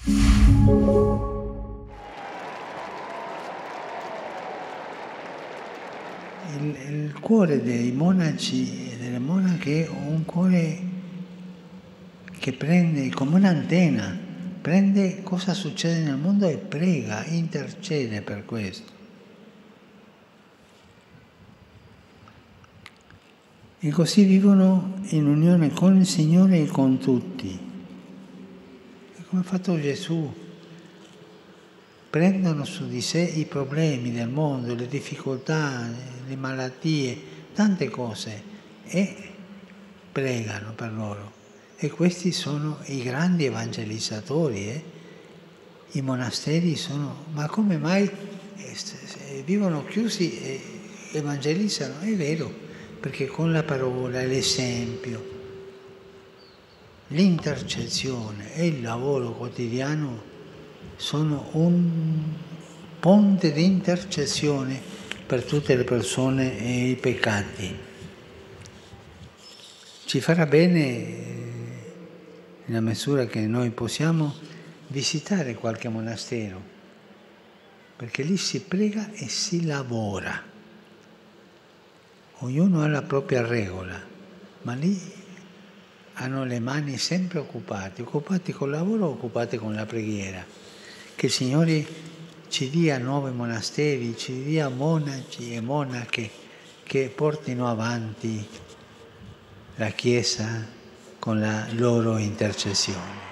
Il cuore dei monaci e delle monache è un cuore che prende come un'antenna, prende cosa succede nel mondo e prega, intercede per questo. E così vivono in unione con il Signore e con tutti. E come ha fatto Gesù. Prendono su di sé i problemi del mondo, le difficoltà, le malattie, tante cose e pregano per loro. E questi sono i grandi evangelizzatori. I monasteri sono... Ma come mai vivono chiusi e evangelizzano? È vero, perché con la parola, l'esempio, l'intercessione e il lavoro quotidiano sono un ponte di intercessione per tutte le persone e i peccati. Ci farà bene, nella misura che noi possiamo, visitare qualche monastero, perché lì si prega e si lavora. Ognuno ha la propria regola, ma lì hanno le mani sempre occupate col lavoro, occupate con la preghiera. Che il Signore ci dia nuovi monasteri, ci dia monaci e monache che portino avanti la Chiesa con la loro intercessione.